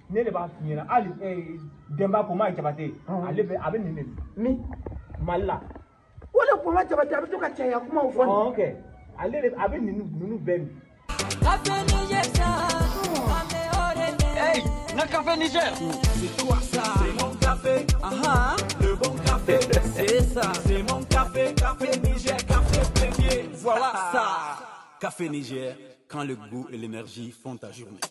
ne de b'a f'i ɲɛna hali Denba Poma Jabate ale bɛ a bɛ nin de min Mali la wala Poma Jabate a bɛ to ka caya kumaw fɔ ok ale de a bɛ ninnu bɛɛ min hey na café Niger c'est toi ça c'est mon café le bon café c'est ça c'est mon café Niger café premier voilà ça café Niger quand le goût et l'énergie font ta journée.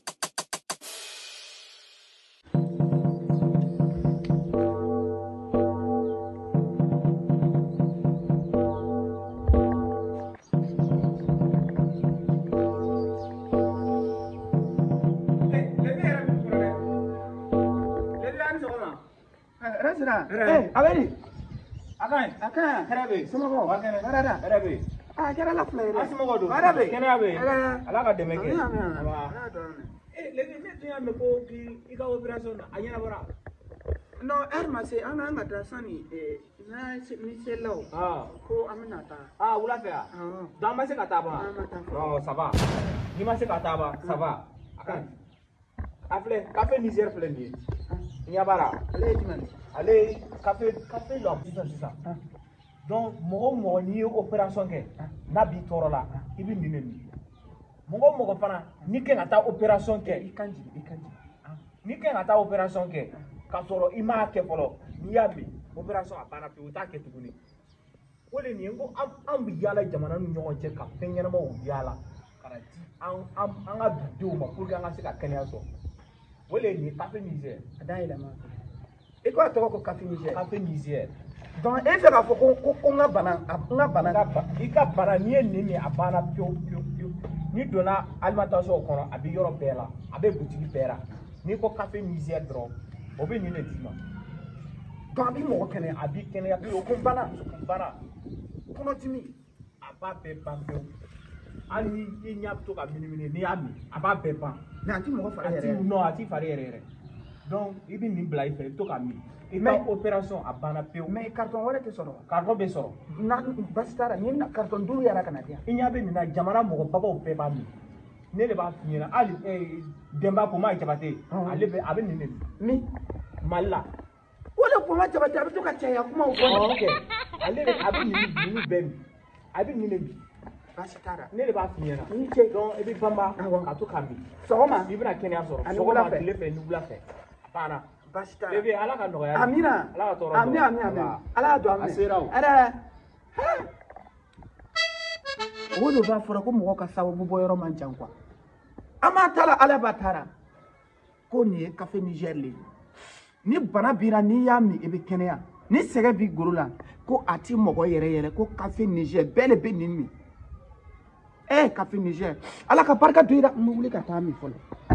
Abedi akan hɛrɛ somɔgɔw hɛrɛ da hɛrɛ bɛ a kɛra la fila ye dɛ somɔgɔ don hɛrɛ bɛ kɛnɛya bɛ Ala ka dɛmɛ kɛ ne tun y'a mɛn ko i ka opération a ɲɛnabɔra non heure ma se an ka taa sani ni selaw ko an bɛna taa wula fɛ yan donc an ma se ka taa ban non ça va n'i ma se ka taa ban ça va akan a filɛ café Niger filɛ nin ye ɲɛ b'a la ale ye jumɛn ale café la sisan donc mɔgɔ o mɔgɔ n'i ye opération kɛ n'a b'i tɔɔrɔ la i bɛ nin de min mɔgɔ o mɔgɔ fana n'i kan ka taa opération kɛ i kan jigin n'i kan ka taa opération kɛ k'a sɔrɔ i m'a kɛ fɔlɔ n'i y'a min opération a banna pewu o t'a kɛ tuguni o de nin ye n ko an bɛ yaala jamana ni ɲɔgɔn cɛ ka fɛn ɲɛnamaw yaala ka na di an ka dudenw ma pour que an ka se ka kɛnɛya sɔrɔ o de nin ye café Niger a da yɛlɛma i ko a tɔgɔ ko café Niger café Niger donc e fɛ k'a fɔ ko n ka bana i ka bana n'i ye nin min a banna pewu n'i donna alimentation kɔnɔ a bɛ yɔrɔ bɛɛ la a bɛ butigi bɛɛ la n'i ko café Niger dɔrɔn o bɛ nin de d'i ma donc a b'i mɔgɔ kɛnɛya a b'i kɛnɛya pewu ko bana kɔnɔdimi a b'a bɛɛ ban pewu hali ni i ɲɛ bɛ to ka minimini n'i y'a min a b'a bɛɛ ban mais a ti mɔgɔ fari yɛrɛ non a t'i fari yɛrɛ donc i bɛ nin bila i fɛ i bɛ to ka min i ka opération a banna pewu mais carton wɛrɛ tɛ sɔrɔ carton bɛ sɔrɔ na basi t'a la n ye carton 5 yɛrɛ ka na di yan i ɲɛ bɛ nin na jamana mɔgɔbabaw bɛɛ b'a min ne de b'a f'i ɲɛna hali Denba Poma Jabate ale bɛ a bɛ nin de min Mali la wala Poma Jabate a bɛ to ka caya kumaw fɔ ok ale de a bɛ ninnu bɛɛ min a bɛ nin de min basi t'a la ne de b'a f'i ɲɛna ni ce donc i bɛ banba ka to k'a min sɔgɔma i bɛna kɛnɛya sɔrɔ ani wula sɔgɔma tile fɛ ni wula fɛ a banna basi t'a la bébé Ala ka nɔgɔya amina Ala ka tɔɔrɔ amina Ala y'a dɔn a sera o ɛrɛ o de b'a fɔra ko mɔgɔ ka sababu bɔ yɔrɔ man jan quoi an m'a ta la Ala b'a ta la ko nin ye café Niger le ye ni bana bira n'i y'a min i bɛ kɛnɛya ni sɛgɛ b'i golo la ko a ti mɔgɔ yɛrɛ ko café Niger bɛɛ de bɛ nin min café Niger Ala ka barika don i la n bɛ wuli ka taa min fɔlɔ